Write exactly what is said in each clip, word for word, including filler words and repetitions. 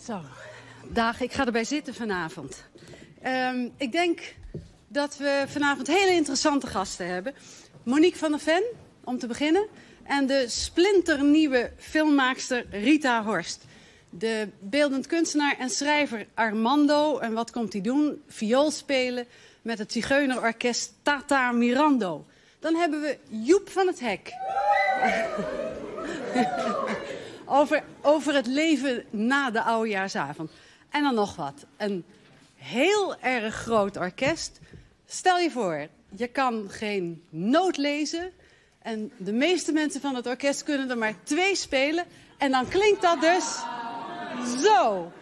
Zo, Dag, ik ga erbij zitten vanavond. Um, ik denk dat we vanavond hele interessante gasten hebben. Monique van der Ven, om te beginnen. En de splinternieuwe filmmaakster Rita Horst. De beeldend kunstenaar en schrijver Armando. En wat komt hij doen? Viool spelen met het zigeunerorkest Tata Mirando. Dan hebben we Joep van het Hek. over, over het leven na de oudejaarsavond. En dan nog wat. Een heel erg groot orkest. Stel je voor, je kan geen noot lezen. En de meeste mensen van het orkest kunnen er maar twee spelen. En dan klinkt dat dus zo.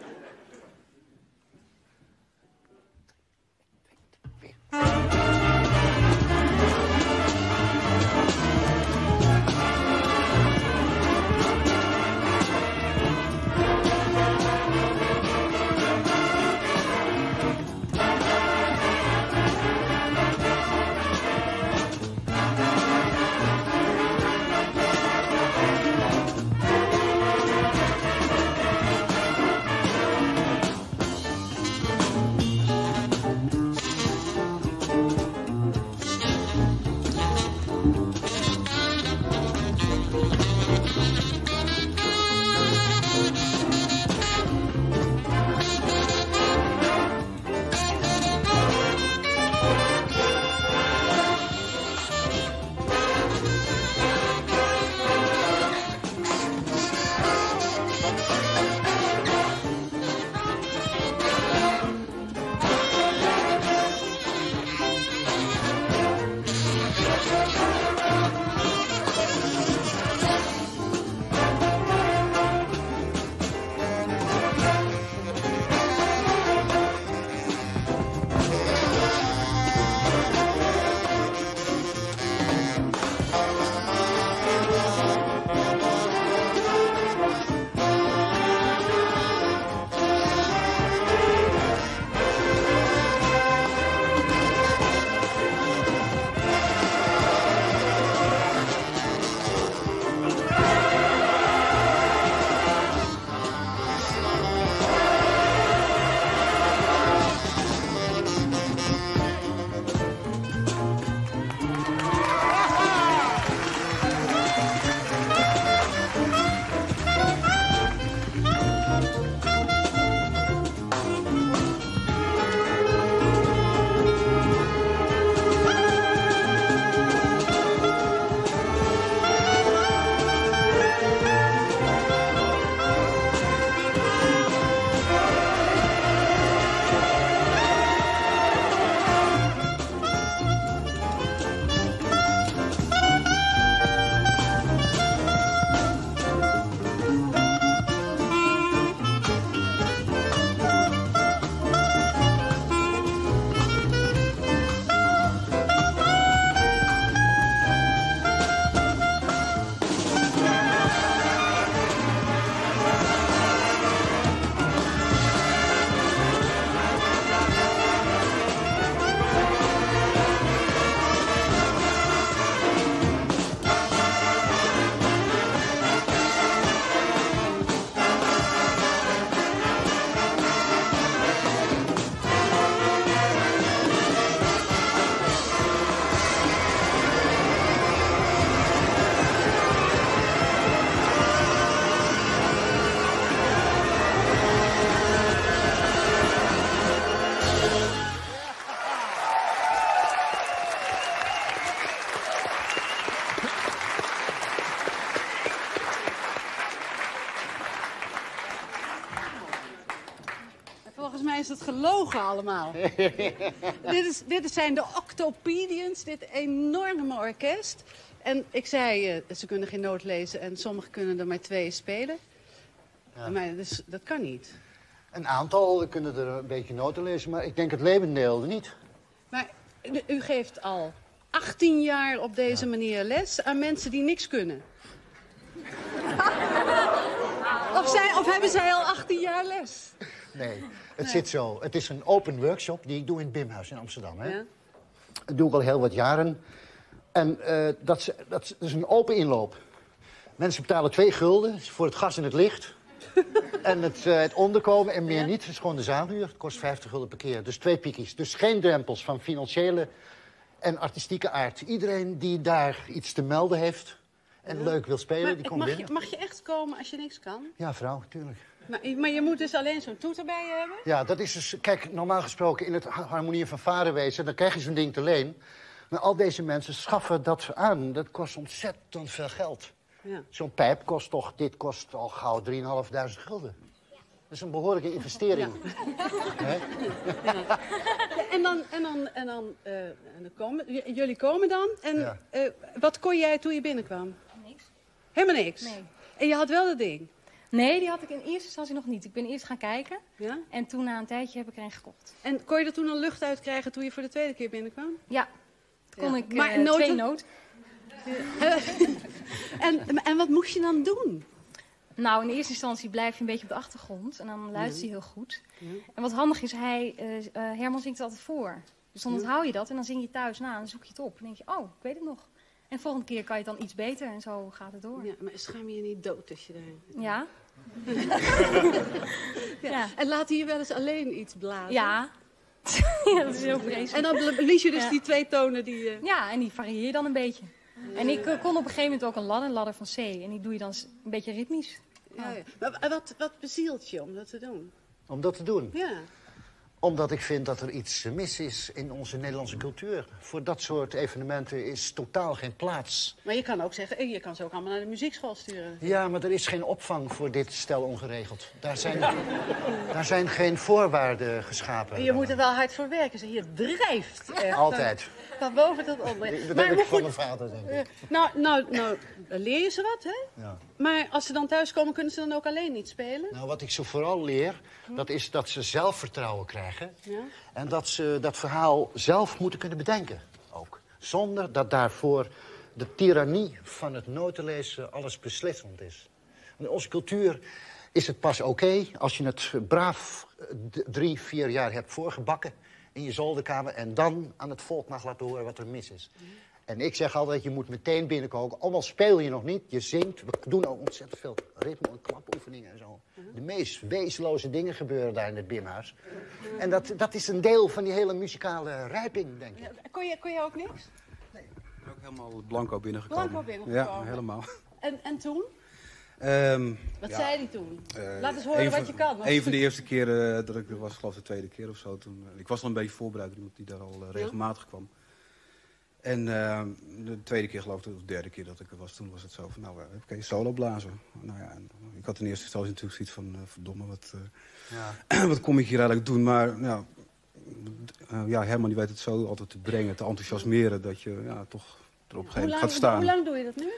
Volgens mij is het gelogen allemaal. dit, is, dit zijn de Octopedians, dit enorme orkest. En ik zei, uh, ze kunnen geen noot lezen en sommigen kunnen er maar twee spelen. Ja. Maar dus, dat kan niet. Een aantal kunnen er een beetje noten lezen, maar ik denk het levendeel niet. Maar u geeft al achttien jaar op deze ja. manier les aan mensen die niks kunnen. of, zij, of hebben zij al achttien jaar les? Nee, het nee. zit zo. Het is een open workshop die ik doe in het Bimhuis in Amsterdam. Hè? Ja. Dat doe ik al heel wat jaren. En uh, dat, dat, dat is een open inloop. Mensen betalen twee gulden voor het gas en het licht. En het, uh, het onderkomen en meer Ja. niet. Het is gewoon de zaalhuur. Het kost vijftig gulden per keer. Dus twee piekjes. Dus geen drempels van financiële en artistieke aard. Iedereen die daar iets te melden heeft en ja. leuk wil spelen, maar die komt mag binnen. Je, mag je echt komen als je niks kan? Ja, vrouw, tuurlijk. Maar, maar je moet dus alleen zo'n toeter bij je hebben? Ja, dat is dus... Kijk, normaal gesproken in het harmonie van vaderwezen, dan krijg je zo'n ding te leen. Maar al deze mensen schaffen dat aan. Dat kost ontzettend veel geld. Ja. Zo'n pijp kost toch... Dit kost al gauw drieduizend vijfhonderd gulden. Dat is een behoorlijke investering. Ja. Ja. Ja, en dan, en dan, en dan, uh, en dan komen... J jullie komen dan. En ja. uh, wat kon jij toen je binnenkwam? Niks. Helemaal niks? Nee. En je had wel dat ding? Nee, die had ik in eerste instantie nog niet. Ik ben eerst gaan kijken. Ja? En toen na een tijdje heb ik er een gekocht. En kon je er toen al lucht uit krijgen toen je voor de tweede keer binnenkwam? Ja. Kon ja. ik maar uh, noten... twee noten. Ja. en, en wat moest je dan doen? Nou, in eerste instantie blijf je een beetje op de achtergrond. En dan luistert hij heel goed. Ja. En wat handig is, hij, uh, uh, Herman zingt het altijd voor. Dus dan onthoud je dat en dan zing je thuis na en dan zoek je het op. En dan denk je, oh, ik weet het nog. En de volgende keer kan je het dan iets beter en zo gaat het door. Ja, maar schaam je je niet dood als je daar... Ja. ja. ja. En laat hij je wel eens alleen iets blazen? Ja. Ja, dat is heel vreselijk. En dan blies je dus ja. die twee tonen die... Uh... Ja, en die varieer je dan een beetje. Ja. En ik uh, kon op een gegeven moment ook een ladder, ladder van C. En die doe je dan een beetje ritmisch. Ja, ja. Maar wat, wat bezielt je om dat te doen? Om dat te doen? Ja. Omdat ik vind dat er iets mis is in onze Nederlandse cultuur. Voor dat soort evenementen is totaal geen plaats. Maar je kan ook zeggen, je kan ze ook allemaal naar de muziekschool sturen. Ja, maar er is geen opvang voor dit stel ongeregeld. Daar zijn, daar zijn geen voorwaarden geschapen. En je moet er wel hard voor werken. Je drijft echt. Altijd. Van boven tot onder. Dat maar heb ik van mijn vader, denk ik. Nou, nou, nou, dan leer je ze wat, hè? Ja. Maar als ze dan thuiskomen, kunnen ze dan ook alleen niet spelen? Nou, wat ik ze vooral leer, dat is dat ze zelfvertrouwen krijgen. Ja. En dat ze dat verhaal zelf moeten kunnen bedenken, ook. Zonder dat daarvoor de tirannie van het notenlezen alles beslissend is. In onze cultuur is het pas oké okay als je het braaf drie, vier jaar hebt voorgebakken in je zolderkamer en dan aan het volk mag laten horen wat er mis is. Mm. En ik zeg altijd, je moet meteen binnenkomen. Allemaal speel je nog niet, je zingt. We doen ook ontzettend veel ritme- en klapoefeningen en zo. Mm. De meest wezenloze dingen gebeuren daar in het Bimhuis. Mm. En dat, dat is een deel van die hele muzikale rijping, denk ik. Ja, kon, je, kon je ook niks? Nee. Ik ben ook helemaal blanco binnengekomen. Blanco binnengekomen? Ja, helemaal. En, en toen? Um, wat ja, zei hij toen? Uh, Laat eens horen van, wat je kan. Een van de eerste keren dat ik er was, geloof ik de tweede keer of zo. Toen, uh, ik was al een beetje voorbereid, iemand die daar al uh, regelmatig ja. kwam. En uh, de tweede keer, geloof ik, of de derde keer dat ik er was, toen was het zo van, nou, uh, oké, okay, solo blazen. Nou ja, en ik had in eerste instantie natuurlijk zoiets van, uh, verdomme, wat, uh, ja. wat kom ik hier eigenlijk doen? Maar nou, uh, ja, Herman die weet het zo altijd te brengen, te enthousiasmeren, dat je ja, toch er op een gegeven moment gaat staan. Hoe lang doe je dat nu?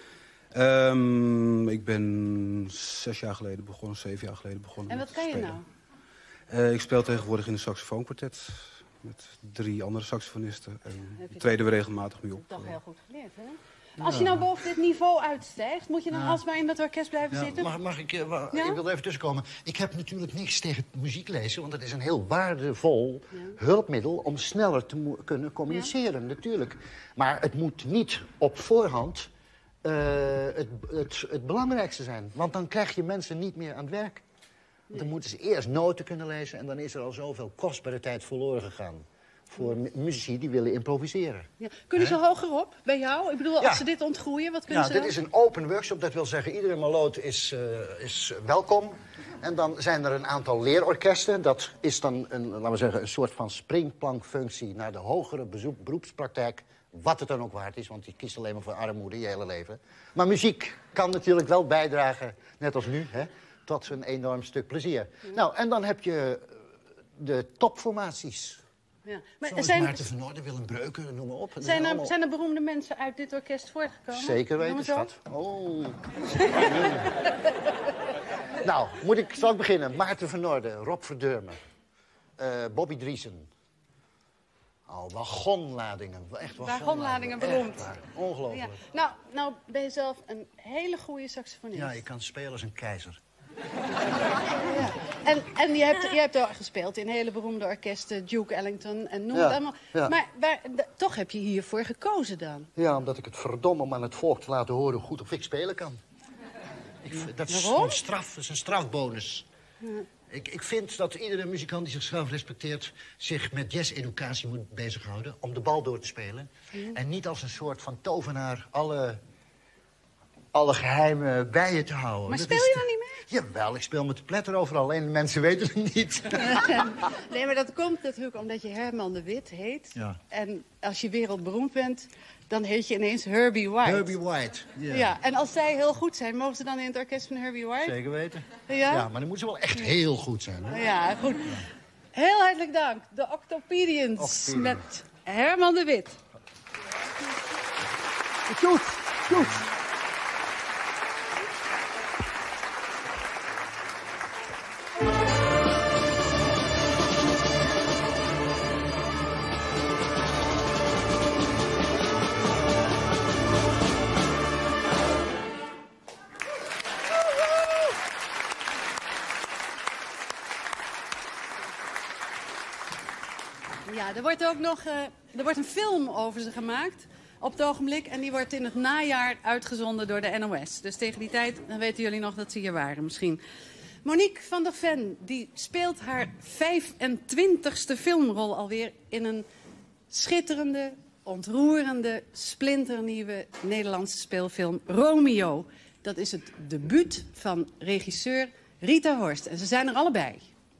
Um, ik ben zes jaar geleden begonnen, zeven jaar geleden begonnen. En wat kan je nou? Uh, ik speel tegenwoordig in een saxofoonkwartet met drie andere saxofonisten. En daar treden we regelmatig mee op. Toch heel goed geleerd, hè? Ja. Als je nou boven dit niveau uitstijgt, moet je dan ja. alsmaar in dat orkest blijven ja, zitten? Mag, mag ik, uh, wa, ja? ik wil er even tussenkomen. Ik heb natuurlijk niks tegen muziek lezen, want het is een heel waardevol ja. hulpmiddel om sneller te kunnen communiceren, ja. natuurlijk. Maar het moet niet op voorhand uh, het, het, het belangrijkste zijn. Want dan krijg je mensen niet meer aan het werk. Want dan moeten ze eerst noten kunnen lezen en dan is er al zoveel kostbare tijd verloren gegaan. Voor muzici die willen improviseren. Ja. Kunnen ze hoger op bij jou? Ik bedoel, als ja. ze dit ontgroeien, wat kunnen ja, ze dit dan? is een open workshop. Dat wil zeggen, iedere maloot is, uh, is welkom. En dan zijn er een aantal leerorkesten. Dat is dan een, laten we zeggen, een soort van springplankfunctie naar de hogere bezoek, beroepspraktijk. Wat het dan ook waard is, want je kiest alleen maar voor armoede je hele leven. Maar muziek kan natuurlijk wel bijdragen, net als nu, hè, tot een enorm stuk plezier. Ja. Nou, en dan heb je de topformaties. Ja. Maar Zoals zijn, Maarten van Noorden, Willem Breuken, noem maar op. Zijn er, allemaal... zijn er beroemde mensen uit dit orkest voortgekomen? Zeker weten, schat. Oh. Nou, moet ik, zal ik beginnen? Maarten van Noorden, Rob Verdurmen, uh, Bobby Driesen. Al oh, wagonladingen, echt wagonladingen. Wagonladingen, beroemd. Ongelooflijk. Ja. Nou, nou ben je zelf een hele goede saxofonist. Ja, ik kan spelen als een keizer. Ja. En, en je, hebt, je hebt al gespeeld in hele beroemde orkesten, Duke Ellington en noem ja, het allemaal. Ja. Maar waar, d- toch heb je hiervoor gekozen dan? Ja, omdat ik het verdomme om aan het volk te laten horen hoe goed of ik spelen kan. Ik, dat is Waarom? een straf, dat is een strafbonus. Ja. Ik, ik vind dat iedere muzikant die zichzelf respecteert... zich met jazz-educatie moet bezighouden om de bal door te spelen. Ja. En niet als een soort van tovenaar alle, alle geheimen bij je te houden. Maar dat speel je dan niet mee? Jawel, ik speel met de pletter overal. Alleen de mensen weten het niet. Nee, maar dat komt natuurlijk omdat je Herman de Wit heet. Ja. En als je wereldberoemd bent, dan heet je ineens Herbie White. Herbie White, yeah. Ja. En als zij heel goed zijn, mogen ze dan in het orkest van Herbie White? Zeker weten. Ja? Ja, maar dan moeten ze wel echt heel goed zijn. Hè? Ja, goed. Heel hartelijk dank. De Octopedians Octopedians. met Herman de Wit. Goed, goed. Ja, er wordt ook nog uh, er wordt een film over ze gemaakt op het ogenblik. En die wordt in het najaar uitgezonden door de N O S. Dus tegen die tijd dan weten jullie nog dat ze hier waren misschien. Monique van der Ven die speelt haar vijfentwintigste filmrol alweer in een schitterende, ontroerende, splinternieuwe Nederlandse speelfilm Romeo. Dat is het debuut van regisseur Rita Horst. En ze zijn er allebei.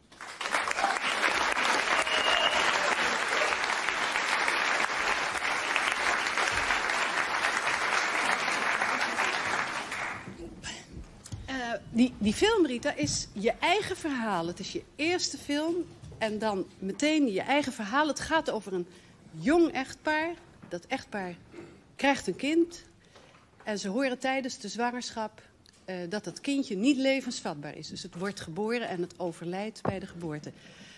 Uh, die, die film, Rita, is je eigen verhaal. Het is je eerste film en dan meteen je eigen verhaal. Het gaat over een jong echtpaar. Dat echtpaar krijgt een kind. En ze horen tijdens de zwangerschap uh, dat dat kindje niet levensvatbaar is. Dus het wordt geboren en het overlijdt bij de geboorte.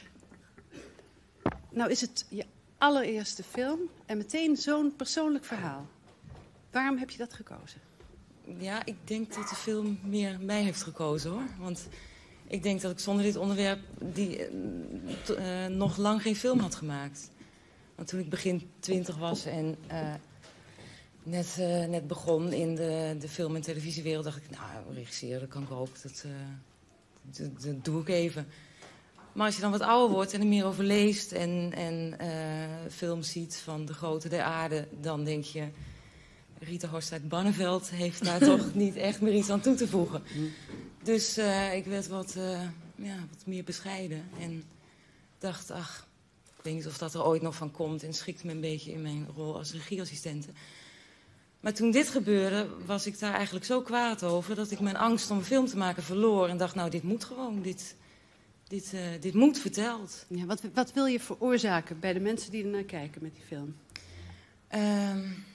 Nou is het je allereerste film en meteen zo'n persoonlijk verhaal. Waarom heb je dat gekozen? Ja, ik denk dat de film meer mij heeft gekozen, hoor. Want ik denk dat ik zonder dit onderwerp die, uh, nog lang geen film had gemaakt. Want toen ik begin twintig was en uh, net, uh, net begon in de, de film- en televisiewereld... dacht ik, nou, regisseren, dat kan ik ook. Dat, uh, dat, dat doe ik even. Maar als je dan wat ouder wordt en er meer over leest... en, en uh, films ziet van de grote der aarde, dan denk je... Rita Horst uit Barneveld heeft daar toch niet echt meer iets aan toe te voegen. Dus uh, ik werd wat, uh, ja, wat meer bescheiden. En dacht, ach, ik weet niet of dat er ooit nog van komt. En schikt me een beetje in mijn rol als regieassistente. Maar toen dit gebeurde, was ik daar eigenlijk zo kwaad over... dat ik mijn angst om een film te maken verloor. En dacht, nou, dit moet gewoon. Dit, dit, uh, dit moet verteld. Ja, wat, wat wil je veroorzaken bij de mensen die ernaar kijken met die film? Um,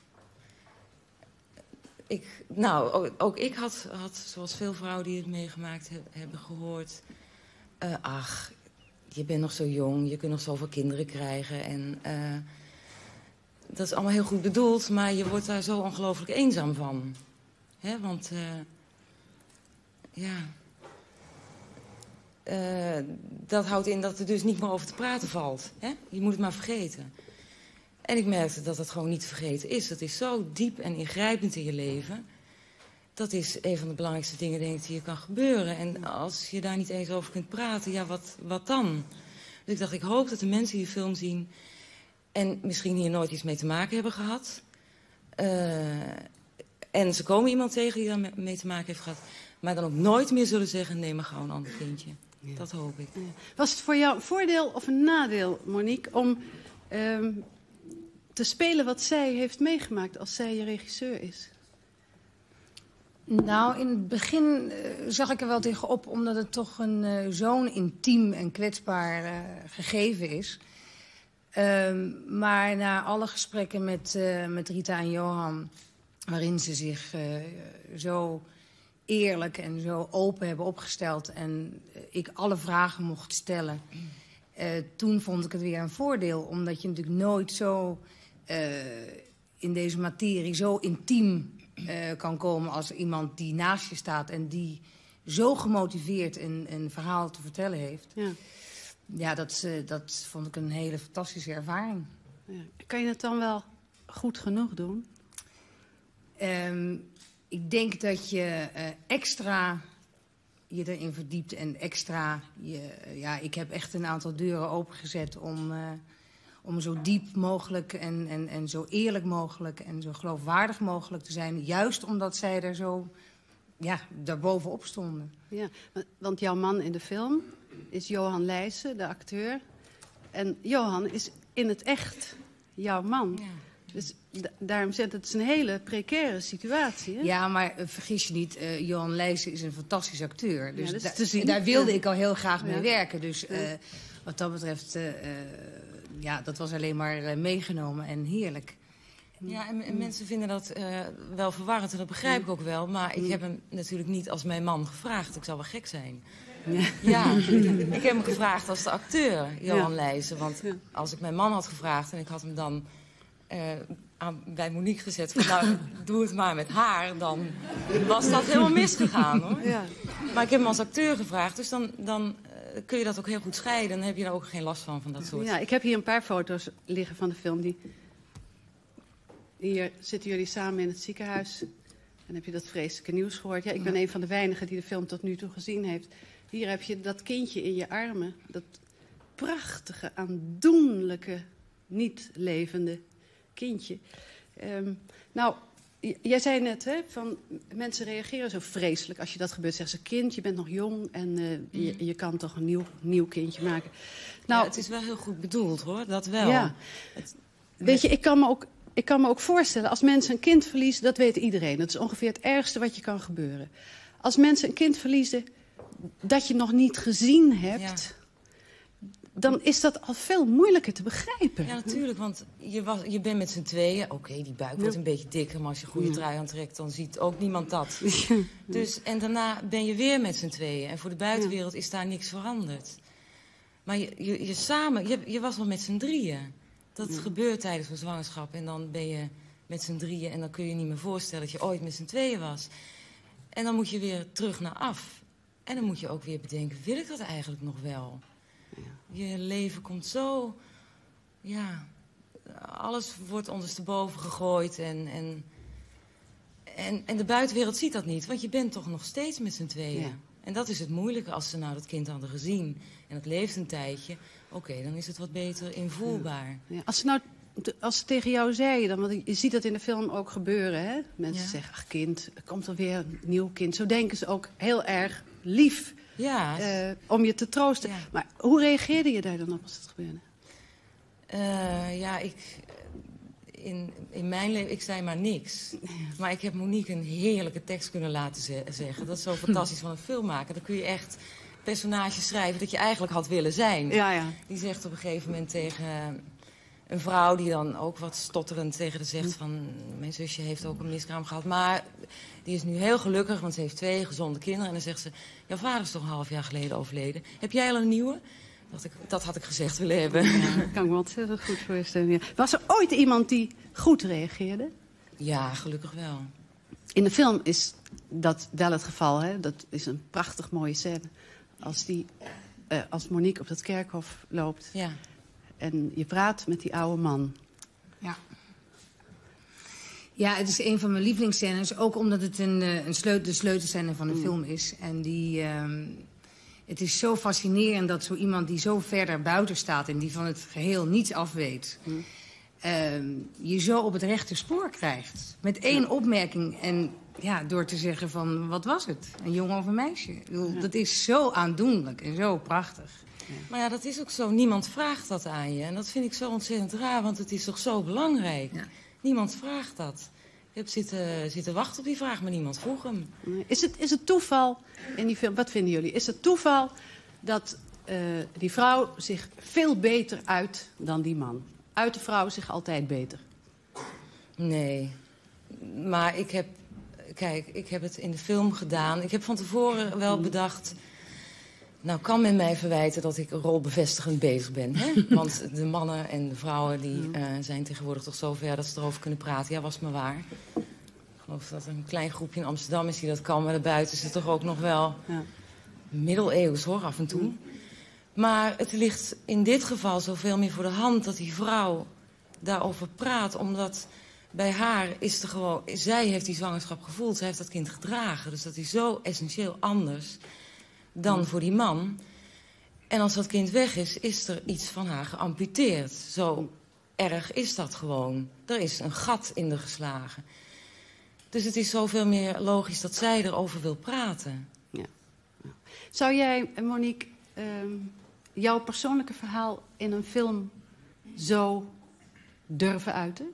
Ik, nou, ook, ook ik had, had, zoals veel vrouwen die het meegemaakt he, hebben gehoord... Uh, ach, je bent nog zo jong, je kunt nog zoveel kinderen krijgen. En uh, dat is allemaal heel goed bedoeld, maar je wordt daar zo ongelooflijk eenzaam van. Hè? Want, uh, ja... Uh, dat houdt in dat er dus niet meer over te praten valt. Hè? Je moet het maar vergeten. En ik merkte dat het gewoon niet te vergeten is. Dat is zo diep en ingrijpend in je leven. Dat is een van de belangrijkste dingen, denk ik, die je kan gebeuren. En als je daar niet eens over kunt praten, ja, wat, wat dan? Dus ik dacht, ik hoop dat de mensen die de film zien... en misschien hier nooit iets mee te maken hebben gehad... Uh, en ze komen iemand tegen die daar mee te maken heeft gehad... maar dan ook nooit meer zullen zeggen, nee, maar gewoon een ander kindje. Ja. Dat hoop ik. Ja. Was het voor jou een voordeel of een nadeel, Monique, om... Um, te spelen wat zij heeft meegemaakt als zij je regisseur is? Nou, in het begin uh, zag ik er wel tegenop... omdat het toch een uh, zo'n intiem en kwetsbaar uh, gegeven is. Um, maar na alle gesprekken met, uh, met Rita en Johan... waarin ze zich uh, zo eerlijk en zo open hebben opgesteld... en uh, ik alle vragen mocht stellen... Uh, toen vond ik het weer een voordeel, omdat je natuurlijk nooit zo... Uh, in deze materie zo intiem uh, kan komen als iemand die naast je staat... en die zo gemotiveerd een, een verhaal te vertellen heeft. Ja, ja dat, uh, dat vond ik een hele fantastische ervaring. Ja. Kan je het dan wel goed genoeg doen? Um, ik denk dat je uh, extra je erin verdiept en extra... Je, ja, ik heb echt een aantal deuren opengezet om, uh, om zo diep mogelijk en, en, en zo eerlijk mogelijk en zo geloofwaardig mogelijk te zijn. Juist omdat zij er zo ja, daarbovenop stonden. Ja, want jouw man in de film is Johan Leijsen, de acteur. En Johan is in het echt jouw man. Ja. Dus da daarom zegt het is een hele precaire situatie. Hè? Ja, maar uh, vergis je niet, uh, Johan Leijsen is een fantastisch acteur. Dus, ja, dus da te zien. daar wilde ja. ik al heel graag mee ja. werken. Dus uh, wat dat betreft, uh, uh, ja, dat was alleen maar uh, meegenomen en heerlijk. Ja, en, en mensen vinden dat uh, wel verwarrend en dat begrijp ik ook wel. Maar ik heb hem natuurlijk niet als mijn man gevraagd. Ik zou wel gek zijn. Ja, ja ik heb hem gevraagd als de acteur, Johan ja. Leijsen. Want als ik mijn man had gevraagd en ik had hem dan uh, aan, bij Monique gezet... van nou, doe het maar met haar, dan was dat helemaal misgegaan, hoor. Ja. Maar ik heb hem als acteur gevraagd, dus dan... dan uh, kun je dat ook heel goed scheiden. Dan heb je er ook geen last van, van dat soort. Ja, ik heb hier een paar foto's liggen van de film. Die... Hier zitten jullie samen in het ziekenhuis. En heb je dat vreselijke nieuws gehoord. Ja, ik ben een van de weinigen die de film tot nu toe gezien heeft. Hier heb je dat kindje in je armen. Dat prachtige, aandoenlijke, niet levende kindje. Um, nou, jij zei net, hè, van mensen reageren zo vreselijk als je dat gebeurt. Zeggen ze, kind, je bent nog jong en uh, je, je kan toch een nieuw, nieuw kindje maken. Nou, ja, het is wel heel goed bedoeld, hoor. Dat wel. Ja. Het, weet je, ik kan me ook... Ik kan me ook voorstellen, als mensen een kind verliezen, dat weet iedereen. Dat is ongeveer het ergste wat je kan gebeuren. Als mensen een kind verliezen dat je nog niet gezien hebt... Ja. dan is dat al veel moeilijker te begrijpen. Ja, natuurlijk, want je, was, je bent met z'n tweeën. Oké, okay, die buik wordt ja. een beetje dikker, maar als je een goede ja. trui aantrekt... dan ziet ook niemand dat. Ja. Dus, en daarna ben je weer met z'n tweeën. En voor de buitenwereld ja. is daar niks veranderd. Maar je, je, je samen, je, je was wel met z'n drieën. Dat ja. gebeurt tijdens een zwangerschap en dan ben je met z'n drieën... en dan kun je je niet meer voorstellen dat je ooit met z'n tweeën was. En dan moet je weer terug naar af. En dan moet je ook weer bedenken, wil ik dat eigenlijk nog wel? Ja. Je leven komt zo... Ja, alles wordt ondersteboven gegooid en, en, en, en de buitenwereld ziet dat niet. Want je bent toch nog steeds met z'n tweeën. Ja. En dat is het moeilijke als ze nou dat kind hadden gezien. En het leeft een tijdje... Oké, okay, dan is het wat beter invoelbaar. Ja. Ja, als ze nou als ze tegen jou zeiden, dan, want je ziet dat in de film ook gebeuren, hè? Mensen ja. zeggen, ach kind, er komt alweer een nieuw kind. Zo denken ze ook heel erg lief ja. uh, om je te troosten. Ja. Maar hoe reageerde je daar dan op als het gebeurde? Uh, ja, ik... In, in mijn leven, ik zei maar niks. Ja. Maar ik heb Monique een heerlijke tekst kunnen laten ze zeggen. Dat is zo fantastisch van een film maken. Dan kun je echt... personages schrijven dat je eigenlijk had willen zijn. Ja, ja. Die zegt op een gegeven moment tegen een vrouw... die dan ook wat stotterend tegen haar zegt van... mijn zusje heeft ook een miskraam gehad. Maar die is nu heel gelukkig, want ze heeft twee gezonde kinderen. En dan zegt ze, jouw vader is toch een half jaar geleden overleden. Heb jij al een nieuwe? Dat, ik, dat had ik gezegd willen hebben. Ja, dat kan ik me ontzettend goed voorstellen. Ja. Was er ooit iemand die goed reageerde? Ja, gelukkig wel. In de film is dat wel het geval. Hè? Dat is een prachtig mooie scène. Als, die, uh, als Monique op dat kerkhof loopt ja. en je praat met die oude man. Ja. Ja, het is een van mijn lievelingsscènes. Ook omdat het een, een sleutel, de sleutelscène van de mm. film is. En die, um, het is zo fascinerend dat zo iemand die zo verder buiten staat... en die van het geheel niets afweet... Mm. Um, je zo op het rechte spoor krijgt. Met één ja. opmerking en ja, door te zeggen van, wat was het? Een jongen of een meisje? Ik bedoel, ja. Dat is zo aandoenlijk en zo prachtig. Ja. Maar ja, dat is ook zo. Niemand vraagt dat aan je. En dat vind ik zo ontzettend raar, want het is toch zo belangrijk. Ja. Niemand vraagt dat. Ik heb zitten, zitten wachten op die vraag, maar niemand vroeg hem. Is het, is het toeval in die film, wat vinden jullie? Is het toeval dat uh, die vrouw zich veel beter uit dan die man? Uit de vrouw zich altijd beter? Nee. Maar ik heb... Kijk, ik heb het in de film gedaan. Ik heb van tevoren wel bedacht... Nou, kan men mij verwijten dat ik rolbevestigend bezig ben. Hè? Want de mannen en de vrouwen die uh, zijn tegenwoordig toch zo ver dat ze erover kunnen praten. Ja, was maar waar. Ik geloof dat er een klein groepje in Amsterdam is die dat kan. Maar daarbuiten is het toch ook nog wel ja. middeleeuws, hoor, af en toe. Mm. Maar het ligt in dit geval zoveel meer voor de hand dat die vrouw daarover praat. Omdat bij haar is er gewoon... Zij heeft die zwangerschap gevoeld, zij heeft dat kind gedragen. Dus dat is zo essentieel anders dan mm. voor die man. En als dat kind weg is, is er iets van haar geamputeerd. Zo erg is dat gewoon. Er is een gat in de geslagen. Dus het is zoveel meer logisch dat zij erover wil praten. Ja. Zou jij, Monique, uh, jouw persoonlijke verhaal in een film zo durven uiten?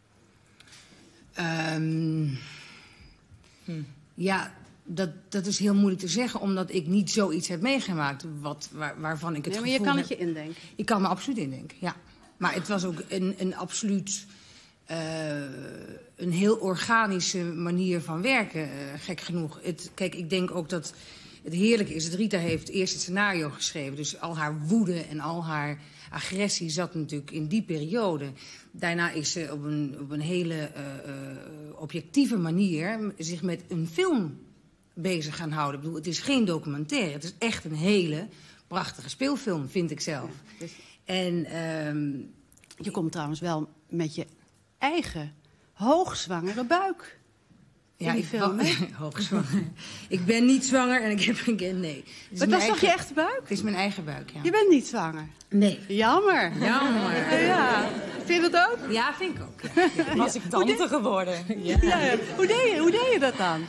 Um, hm. Ja, dat, dat is heel moeilijk te zeggen, omdat ik niet zoiets heb meegemaakt wat, waar, waarvan ik het nee, maar gevoel je kan heb... het je indenken. Ik kan me absoluut indenken, ja. Maar het was ook een, een absoluut... Uh, een heel organische manier van werken, uh, gek genoeg. Het, kijk, ik denk ook dat het heerlijk is. Dat Rita heeft eerst het scenario geschreven. Dus al haar woede en al haar agressie zat natuurlijk in die periode. Daarna is ze op een, op een hele uh, uh, objectieve manier zich met een film bezig gaan houden. Ik bedoel, het is geen documentaire. Het is echt een hele prachtige speelfilm, vind ik zelf. Ja, dus... En um... je komt trouwens wel met je eigen hoogzwangere buik. Ja, ik film, hoogzwanger. Ik ben niet zwanger en ik heb geen kind, nee. Maar dat is eigen... toch je echte buik? Het is mijn eigen buik, ja. Je bent niet zwanger? Nee. Jammer. Jammer. Ja. Vind je dat ook? Ja, vind ik ook. Ja. Ja. Was ik tante de... geworden. Ja. Ja, ja. Hoe, deed je, hoe deed je dat dan?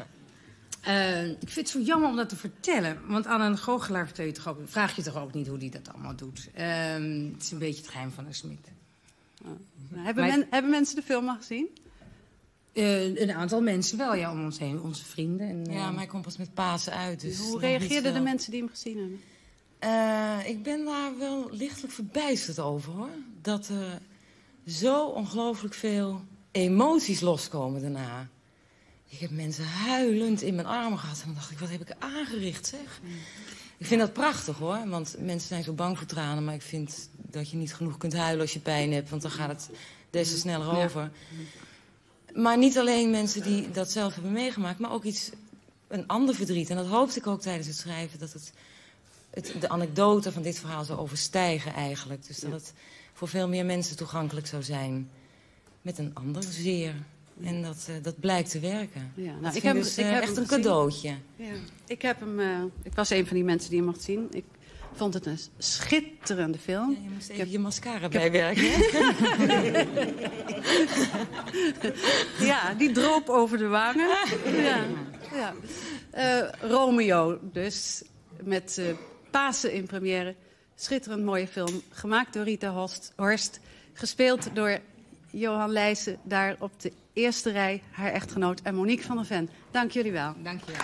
Uh, ik vind het zo jammer om dat te vertellen. Want aan een goochelaar vertel je toch ook, vraag je toch ook niet hoe die dat allemaal doet. Uh, het is een beetje het geheim van de smid. Oh. Nou, hebben, men, ik... hebben mensen de film al gezien? Uh, een aantal mensen wel, ja, om ons heen. Onze vrienden. En, uh... ja, maar hij komt pas met Pasen uit. Dus hoe reageerden de mensen die hem gezien hebben? Uh, ik ben daar wel lichtelijk verbijsterd over, hoor. Dat er zo ongelooflijk veel emoties loskomen daarna. Ik heb mensen huilend in mijn armen gehad. En dan dacht ik, wat heb ik aangericht, zeg. Mm. Ik vind dat prachtig, hoor. Want mensen zijn zo bang voor tranen. Maar ik vind dat je niet genoeg kunt huilen als je pijn hebt. Want dan gaat het des te sneller over. Ja. Maar niet alleen mensen die dat zelf hebben meegemaakt. Maar ook iets, een ander verdriet. En dat hoopte ik ook tijdens het schrijven. Dat het, het de anekdote van dit verhaal zou overstijgen eigenlijk. Dus dat het voor veel meer mensen toegankelijk zou zijn. Met een ander zeer. En dat, uh, dat blijkt te werken. Ja, nou, ik heb dus, uh, ik heb echt een gezien. cadeautje. Ja. Ik, heb hem, uh, ik was een van die mensen die hem mocht zien. Ik vond het een schitterende film. Ja, je moest even heb... je mascara bijwerken. Ja, die droop over de wangen. Ja. Ja. Uh, Romeo dus, met uh, Pasen in première. Schitterend mooie film. Gemaakt door Rita Horst. Horst gespeeld door Johan Leijsen, daar op de eerste rij, haar echtgenoot en Monique van der Ven. Dank jullie wel. Dank je wel.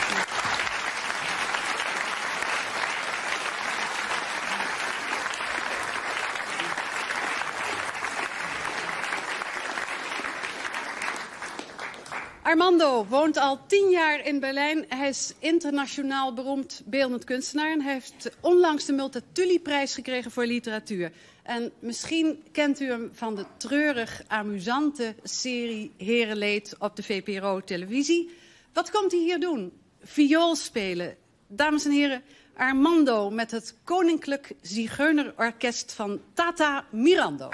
Armando woont al tien jaar in Berlijn. Hij is internationaal beroemd beeldend kunstenaar. En hij heeft onlangs de Multatuli-prijs gekregen voor literatuur. En misschien kent u hem van de treurig amusante serie Herenleed op de V P R O-televisie. Wat komt hij hier doen? Viool spelen. Dames en heren, Armando met het Koninklijk Zigeunerorkest van Tata Mirando.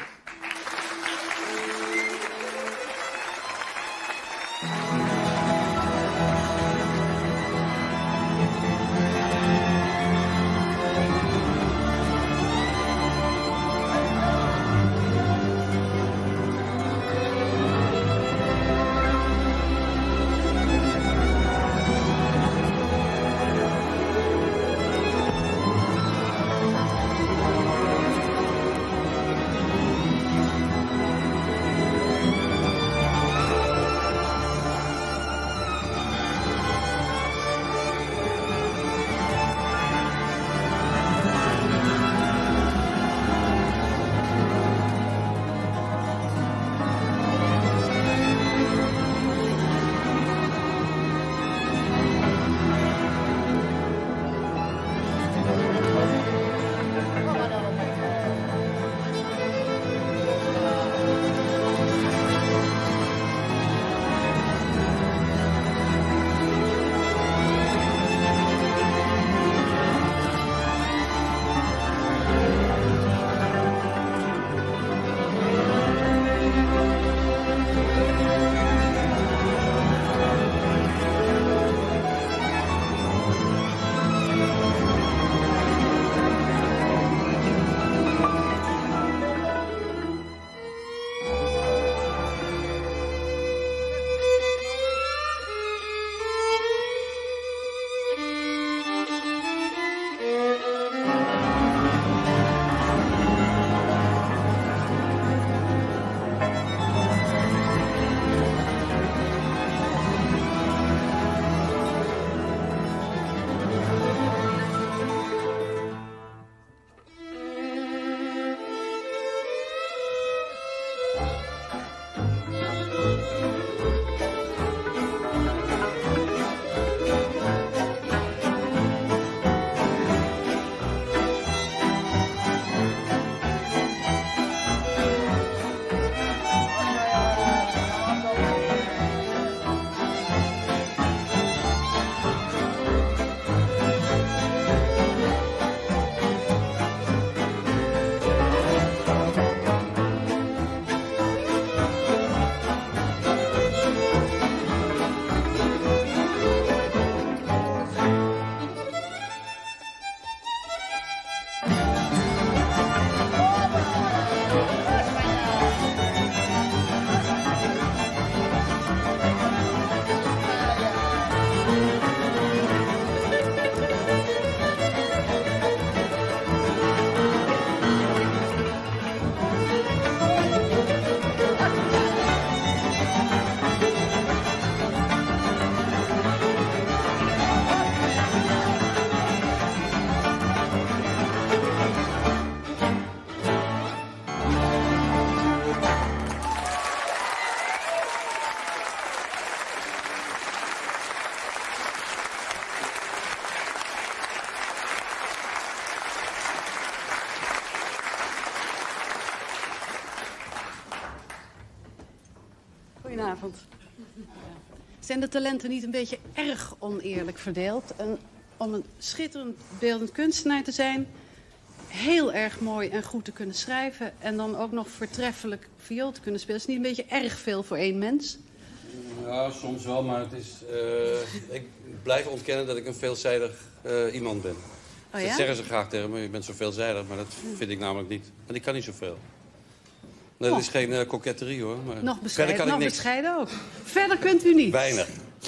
Goedenavond. Zijn de talenten niet een beetje erg oneerlijk verdeeld? En om een schitterend beeldend kunstenaar te zijn, heel erg mooi en goed te kunnen schrijven en dan ook nog voortreffelijk viool te kunnen spelen, is niet een beetje erg veel voor één mens? Ja, soms wel, maar het is, uh, ik blijf ontkennen dat ik een veelzijdig uh, iemand ben. Oh ja? Dat zeggen ze graag tegen me, je bent zo veelzijdig, maar dat vind ik namelijk niet. Want ik kan niet zoveel. Nee, dat is geen uh, koketterie hoor. Maar nog bescheiden, kan ik nog niks. bescheiden ook. Verder kunt u niet. Weinig.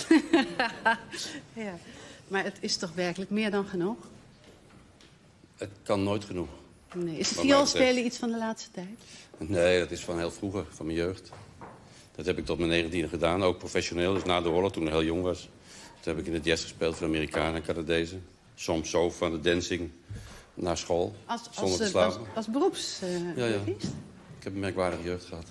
Ja. Maar het is toch werkelijk meer dan genoeg? Het kan nooit genoeg. Nee. Is het Wat mij vioolspelen betreft. iets van de laatste tijd? Nee, dat is van heel vroeger, van mijn jeugd. Dat heb ik tot mijn negentiende gedaan, ook professioneel. Dus na de oorlog, toen ik heel jong was. Toen heb ik in het jazz gespeeld voor de Amerikanen en Canadezen. Soms zo van de dancing naar school, Als, zonder als, te als, slapen. als beroeps uh, Ja, ja. artiest? Ik heb een merkwaardige jeugd gehad.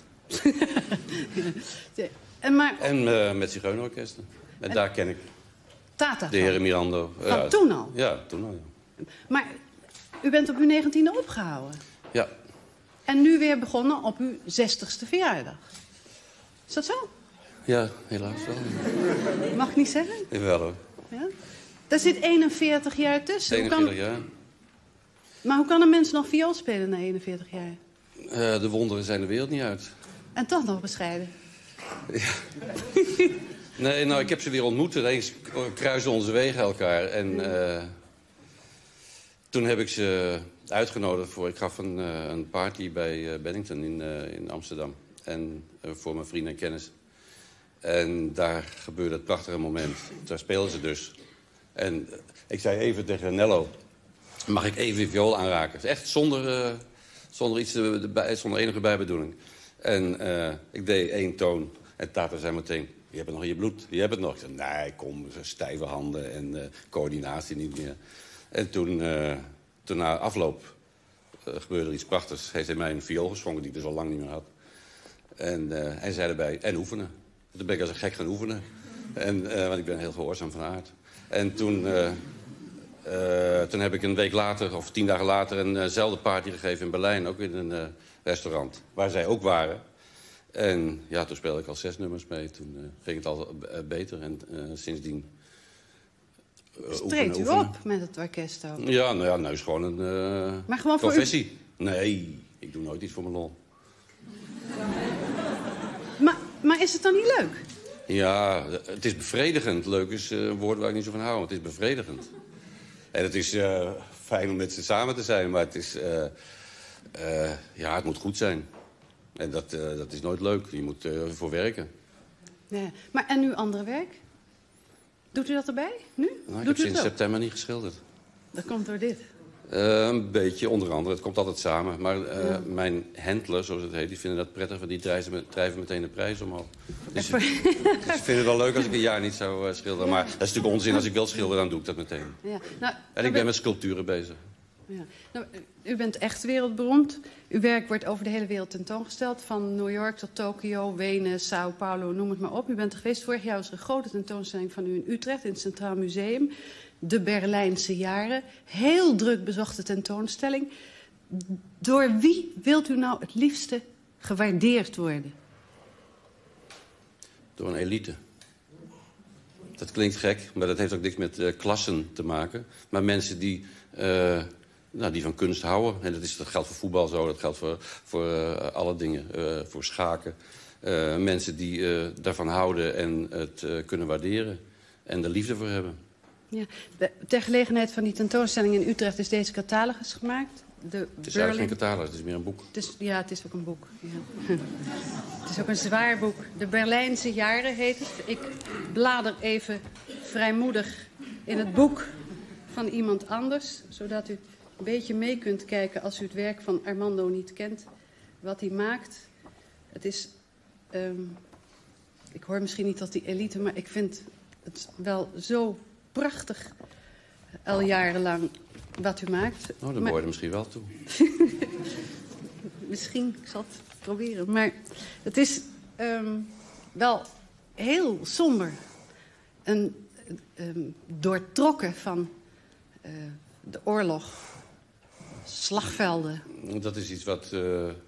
De- en maar En uh, met zigeunerorkesten. En, en daar ken ik Tata de heren Mirando. Van ja, toen al? Ja, toen al, ja. Maar u bent op uw negentiende opgehouden. Ja. En nu weer begonnen op uw zestigste verjaardag. Is dat zo? Ja, helaas wel. Mag ik niet zeggen? Jawel hoor. Ja? Daar zit eenenveertig jaar tussen. Hoe eenenveertig kan... jaar. Maar hoe kan een mens nog viool spelen na eenenveertig jaar? Uh, de wonderen zijn de wereld niet uit. En toch nog bescheiden. Ja. Nee, nou, ik heb ze weer ontmoet. Ineens kruisen onze wegen elkaar. En uh, toen heb ik ze uitgenodigd voor... Ik gaf een, uh, een party bij uh, Bennington in, uh, in Amsterdam. En uh, voor mijn vrienden en kennis. En daar gebeurde het prachtige moment. Daar speelden ze dus. En uh, ik zei even tegen Nello... Mag ik even de viool aanraken? Echt zonder, uh, zonder, iets erbij, zonder enige bijbedoeling. En uh, ik deed één toon. En Tata zei meteen... Je hebt het nog in je bloed. Je hebt het nog. Ik zei, nee, kom, stijve handen en uh, coördinatie niet meer. En toen, uh, toen na afloop uh, gebeurde er iets prachtigs. Hij zei mij een viool geschonken die ik dus al lang niet meer had. En uh, hij zei erbij, en oefenen. Toen ben ik als een gek gaan oefenen. En, uh, want ik ben heel gehoorzaam van aard. En toen, uh, uh, toen heb ik een week later, of tien dagen later... eenzelfde uh party gegeven in Berlijn, ook in een uh, restaurant. Waar zij ook waren. En ja, toen speelde ik al zes nummers mee. Toen uh, ging het al uh, beter. En uh, sindsdien uh, Dus oefenen, treedt u oefenen. op met het orkest ook? Ja, nou ja, nou is gewoon een uh, maar gewoon voor professie. U... Nee, ik doe nooit iets voor mijn lol. Maar, maar is het dan niet leuk? Ja, het is bevredigend. Leuk is uh, een woord waar ik niet zo van hou. Het is bevredigend. En het is uh, fijn om met ze samen te zijn. Maar het is... Uh, uh, ja, het moet goed zijn. En dat, uh, dat is nooit leuk. Je moet uh, ervoor werken. Ja. Maar en uw andere werk? Doet u dat erbij, nu? Nou, ik Doet heb u het sinds wel? september niet geschilderd. Dat komt door dit. Uh, een beetje, onder andere. Het komt altijd samen. Maar uh, Ja. mijn handler, zoals het heet, die vinden dat prettig. Want die drijven, met, drijven meteen de prijs omhoog. Dus, voor- dus ik vind het wel leuk als ik een jaar niet zou uh, schilderen. Maar dat is natuurlijk onzin. Als ik wil schilderen, dan doe ik dat meteen. Ja. Nou, En ik ben met sculpturen bezig. Ja. Nou, u bent echt wereldberoemd. Uw werk wordt over de hele wereld tentoongesteld. Van New York tot Tokio, Wenen, Sao Paulo, noem het maar op. U bent er geweest. Vorig jaar was er een grote tentoonstelling van u in Utrecht, in het Centraal Museum. De Berlijnse jaren. Heel druk bezochte tentoonstelling. Door wie wilt u nou het liefste gewaardeerd worden? Door een elite. Dat klinkt gek, maar dat heeft ook niks met uh, klassen te maken. Maar mensen die, uh, nou, die van kunst houden. En dat, is, dat geldt voor voetbal zo, dat geldt voor, voor uh, alle dingen. Uh, voor schaken. Uh, mensen die uh, daarvan houden en het uh, kunnen waarderen. En er liefde voor hebben. Ja. De, ter gelegenheid van die tentoonstelling in Utrecht is deze catalogus gemaakt. De Het is Berlin... eigenlijk geen catalogus, het is meer een boek. Het is, ja, het is ook een boek. Ja. Het is ook een zwaar boek. De Berlijnse jaren heet het. Ik blader even vrijmoedig in het boek van iemand anders, zodat u een beetje mee kunt kijken als u het werk van Armando niet kent, wat hij maakt. Het is... Um, ik hoor misschien niet tot die elite, maar ik vind het wel zo prachtig al jarenlang wat u maakt. Oh, dan maar... behoor je er misschien wel toe. Misschien, ik zal het proberen. Maar het is um, wel heel somber. En um, doortrokken van uh, de oorlog. Slagvelden. Dat is iets wat uh,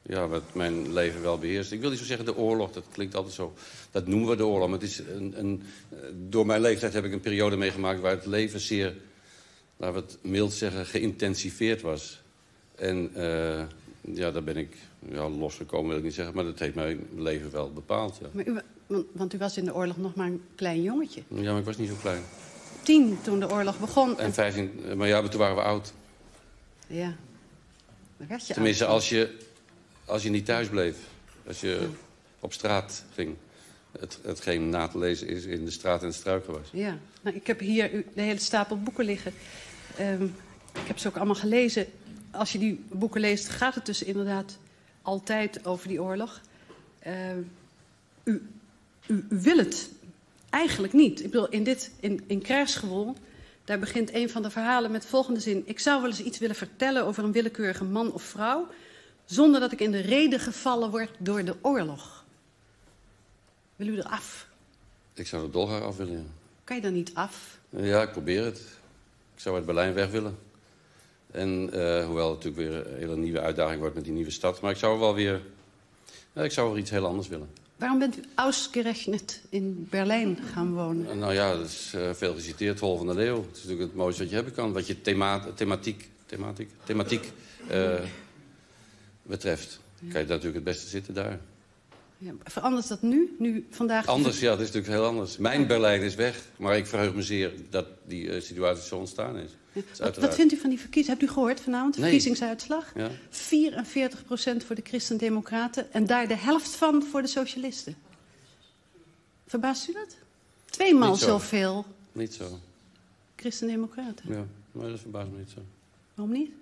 ja, wat mijn leven wel beheerst. Ik wil niet zo zeggen de oorlog, dat klinkt altijd zo. Dat noemen we de oorlog, maar het is een, een, door mijn leeftijd heb ik een periode meegemaakt waar het leven zeer, laten we het mild zeggen, geïntensiveerd was. En uh, ja, daar ben ik ja, losgekomen, wil ik niet zeggen, maar dat heeft mijn leven wel bepaald. Ja. Maar u, want, want u was in de oorlog nog maar een klein jongetje. Ja, maar ik was niet zo klein. Tien toen de oorlog begon. En vijftien, maar ja, toen waren we oud. Ja. Dan werd je Tenminste, oud. als je, als je niet thuis bleef. Als je Ja. op straat ging. Het, hetgeen na te lezen is in de straat en het struikengewas. Ja. Nou, ik heb hier u- de hele stapel boeken liggen. Um, ik heb ze ook allemaal gelezen. Als je die boeken leest, gaat het dus inderdaad altijd over die oorlog. Uh, u, u, u wil het eigenlijk niet. Ik bedoel, in, dit, in, in Krijgsgewoel, daar begint een van de verhalen met de volgende zin. Ik zou wel eens iets willen vertellen over een willekeurige man of vrouw, zonder dat ik in de rede gevallen word door de oorlog. Wil u eraf? Ik zou er dolgraag af willen, ja. Kan je dan niet af? Ja, ik probeer het. Ik zou uit Berlijn weg willen. En uh, hoewel het natuurlijk weer een hele nieuwe uitdaging wordt met die nieuwe stad. Maar ik zou wel weer... Ja, ik zou weer iets heel anders willen. Waarom bent u ausgerechnet in Berlijn gaan wonen? Uh, nou ja, dat is uh, veel geciteerd, Hol van de Leeuw. Het is natuurlijk het mooiste wat je hebben kan. Wat je thema thematiek, thematiek, thematiek uh, betreft. Ja. Kan je natuurlijk het beste zitten daar. Ja, verandert dat nu? nu vandaag... Anders, ja, dat is natuurlijk heel anders. Mijn Berlijn is weg, maar ik verheug me zeer dat die uh, situatie zo ontstaan is. Ja. Wat, wat vindt u van die verkiezingen? Hebt u gehoord vanavond, de nee. verkiezingsuitslag? Ja. vierenveertig procent voor de Christen-Democraten en daar de helft van voor de Socialisten. Verbaast u dat? Tweemaal Niet zo. zoveel Niet zo. Christen-Democraten. Ja, maar dat verbaast me niet zo. Waarom niet?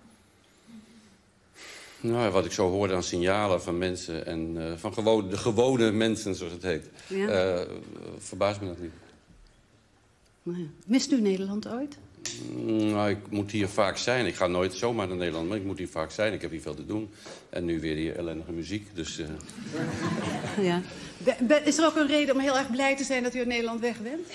Nou, wat ik zo hoorde aan signalen van mensen en uh, van gewoon, de gewone mensen, zoals het heet, Ja. uh, verbaast me dat niet. Nou ja. Mist u Nederland ooit? Nou, ik moet hier vaak zijn. Ik ga nooit zomaar naar Nederland, maar ik moet hier vaak zijn. Ik heb hier veel te doen. En nu weer die ellendige muziek, dus... Uh... Ja. Be be is er ook een reden om heel erg blij te zijn dat u uit Nederland weg bent?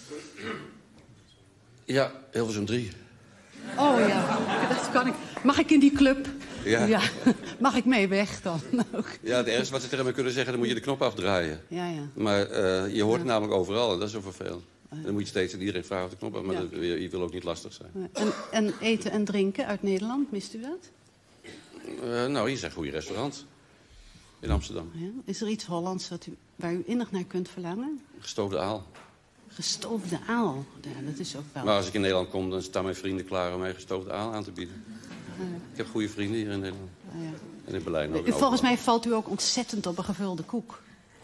Ja, Hilversum drie. Oh ja, dat kan ik. Mag ik in die club? Ja. Ja. Mag ik mee weg dan ook? Ja, het ergste wat ze tegen me kunnen zeggen, dan moet je de knop afdraaien. Ja, ja. Maar uh, je hoort het Ja. namelijk overal en dat is zo vervelend. En dan moet je steeds aan iedereen vragen of de knop af, maar Ja. dat, je, je wil ook niet lastig zijn. En, en eten en drinken uit Nederland, mist u dat? Uh, nou, hier zijn goede restaurants. In Amsterdam. Ja. Is er iets Hollands wat u, waar u innig naar kunt verlangen? Gestoofde aal. Gestoofde aal, ja, dat is ook wel... Maar als ik in Nederland kom, dan staan mijn vrienden klaar om mij gestoofde aal aan te bieden. Ja. Ik heb goede vrienden hier in Nederland. Ah, ja. En in Berlijn ook. U, volgens mij valt u ook ontzettend op een gevulde koek.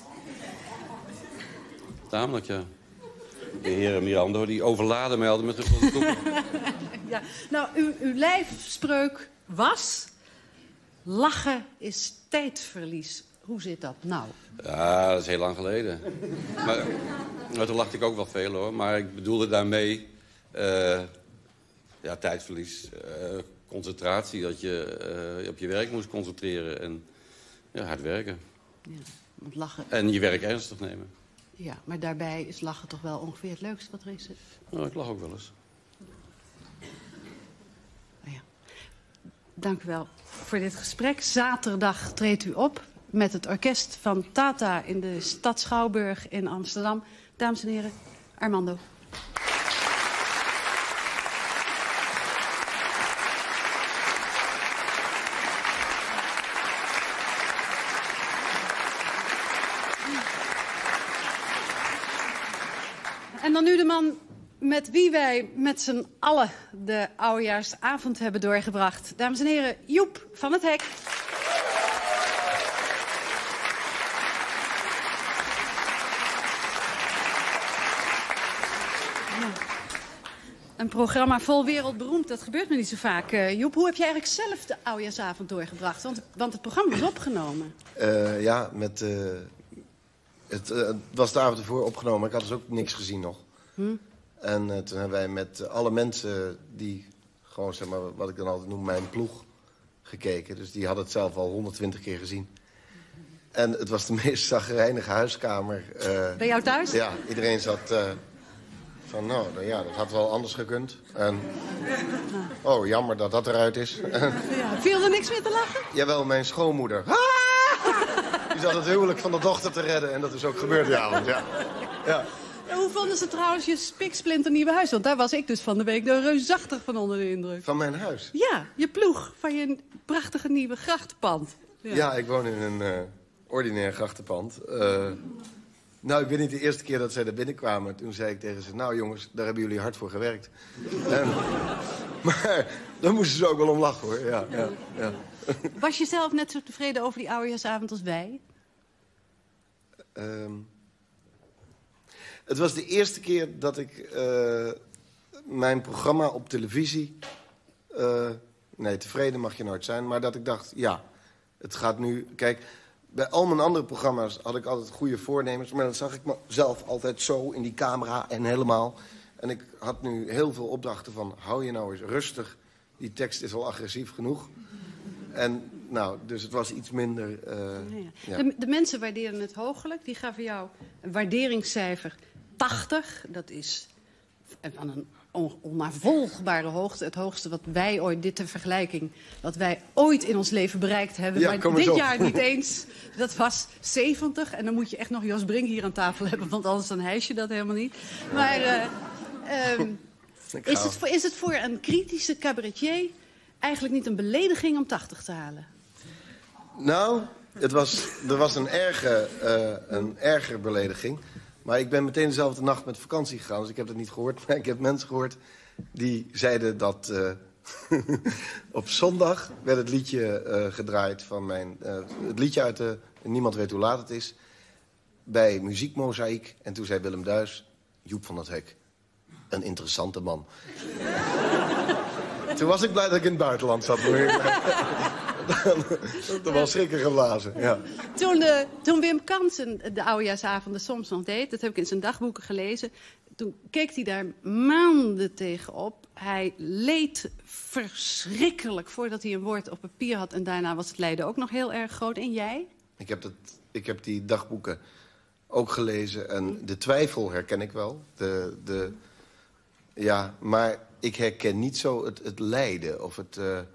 Tamelijk, ja. De heer Mirando, die overladen mij altijd met gevulde koeken. Ja. Nou, uw, uw lijfspreuk was... Lachen is tijdverlies. Hoe zit dat nou? Ja, dat is heel lang geleden. Maar, maar toen lachte ik ook wel veel, hoor. Maar ik bedoelde daarmee... Uh, ja, tijdverlies. Uh, concentratie. Dat je uh, op je werk moest concentreren. En ja, hard werken. Ja, want lachen... En je werk ernstig nemen. Ja, maar daarbij is lachen toch wel ongeveer het leukste wat er is. Nou, ik lach ook wel eens. Oh ja. Dank u wel voor dit gesprek. Zaterdag treedt u op met het orkest van Tata in de stad Schouwburg in Amsterdam. Dames en heren, Armando. En dan nu de man met wie wij met z'n allen de oudejaarsavond hebben doorgebracht. Dames en heren, Joep van het Hek. Ja. Een programma vol wereldberoemd, dat gebeurt me niet zo vaak. Uh, Joep, hoe heb je eigenlijk zelf de oudejaarsavond doorgebracht? Want, want het programma was opgenomen. Uh, ja, met... Uh... Het, uh, het was de avond ervoor opgenomen, maar ik had dus ook niks gezien nog. Hm? En uh, toen hebben wij met uh, alle mensen die, gewoon zeg maar, wat ik dan altijd noem, mijn ploeg, gekeken. Dus die hadden het zelf al honderdtwintig keer gezien. En het was de meest chagrijnige huiskamer. Uh, Bij jou thuis? Ja, iedereen zat uh, Van, nou, nou ja, dat had wel anders gekund. En, oh, jammer dat dat eruit is. Ja, viel er niks meer te lachen? Jawel, mijn schoonmoeder. Die zat het huwelijk van de dochter te redden. En dat is ook gebeurd die avond, ja. ja. Hoe vonden ze trouwens je spiksplinter nieuwe huis? Want daar was ik dus van de week de reusachtig van onder de indruk. Van mijn huis? Ja, je ploeg van je prachtige nieuwe grachtenpand. Ja, ja ik woon in een uh, ordinair grachtenpand. Uh, nou, ik weet niet, de eerste keer dat zij er binnenkwamen... toen zei ik tegen ze, nou jongens, daar hebben jullie hard voor gewerkt. en, maar daar moesten ze ook wel om lachen, hoor. Ja, ja, ja. Was je zelf net zo tevreden over die oudejaarsavond als wij? Um, het was de eerste keer dat ik uh, mijn programma op televisie... Uh, nee, tevreden mag je nooit zijn, maar dat ik dacht, ja, het gaat nu... Kijk, bij al mijn andere programma's had ik altijd goede voornemens... maar dan zag ik mezelf altijd zo in die camera en helemaal. En ik had nu heel veel opdrachten van, hou je nou eens rustig. Die tekst is al agressief genoeg. En nou, dus het was iets minder... Uh, ja. Ja. De, de mensen waarderen het hoogelijk. Die gaven jou een waarderingscijfer tachtig. Dat is van een on, onnavolgbare hoogte. Het hoogste wat wij ooit, dit ter vergelijking... wat wij ooit in ons leven bereikt hebben. Ja, maar dit jaar niet eens. Dat was zeventig. En dan moet je echt nog Jos Brink hier aan tafel hebben. Want anders dan hijs je dat helemaal niet. Maar uh, um, is, het voor, is het voor een kritische cabaretier... eigenlijk niet een belediging om tachtig te halen? Nou, het was, er was een erge, uh, een erger belediging. Maar ik ben meteen dezelfde nacht met vakantie gegaan. Dus ik heb het niet gehoord. Maar ik heb mensen gehoord die zeiden dat... Uh, op zondag werd het liedje uh, gedraaid van mijn... Uh, het liedje uit de Niemand weet hoe laat het is. Bij Muziekmozaïek. En toen zei Willem Duis, Joep van dat Hek, een interessante man. Toen was ik blij dat ik in het buitenland zat. Dat was schrikken geblazen, ja. Toen, uh, toen Wim Kansen de oudejaarsavonden soms nog deed... dat heb ik in zijn dagboeken gelezen... toen keek hij daar maanden tegenop. Hij leed verschrikkelijk voordat hij een woord op papier had... en daarna was het lijden ook nog heel erg groot. En jij? Ik heb, dat, ik heb die dagboeken ook gelezen. En de twijfel herken ik wel. De, de, ja, maar ik herken niet zo het, het lijden of het... Uh,